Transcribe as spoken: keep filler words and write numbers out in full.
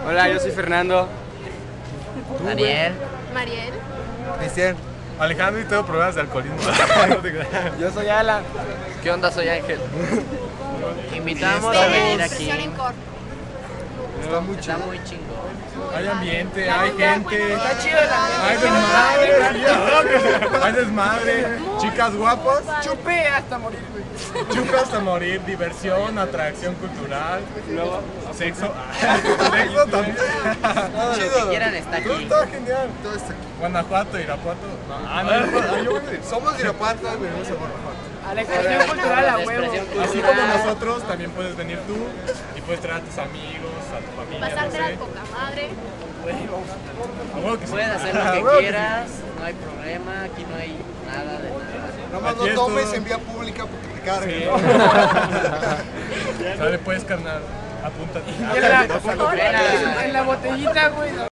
Hola, yo soy Fernando. Daniel. Mariel. Cristian. Alejandro y tengo problemas de alcoholismo. Yo soy Alan. ¿Qué onda? Soy Ángel. Invitamos a Ustedes, venir sesión en aquí. corto. Está muy Está chido. muy chingón. Hay ambiente, hay gente. Está chido el Hay desmadre. Hay desmadre. Chicas guapas. Chupé hasta morir, güey. Chupas hasta morir. Diversión, atracción cultural. Sexo. Sexo también. Todo Lo que quieran está Todo aquí. está genial. Todo está aquí. Guanajuato, Irapuato. No, ah, no, ah, yo voy a decir. Somos de Irapuato, venimos a Guanajuato. Expresión cultural a La huevo. expresión Así como cultural. nosotros, también puedes venir tú y puedes traer a tus amigos, a tu familia. No Pasártela sé. poca madre. A huevo que sí. Puedes hacer A lo huevo que sí. quieras, no hay problema, aquí no hay nada de nada. Nada más Aquí no es tomes todo. en vía pública porque te cargan. Sí. Sale pues, carnal. Apúntate. Y en la, Ven a- en la botellita, güey.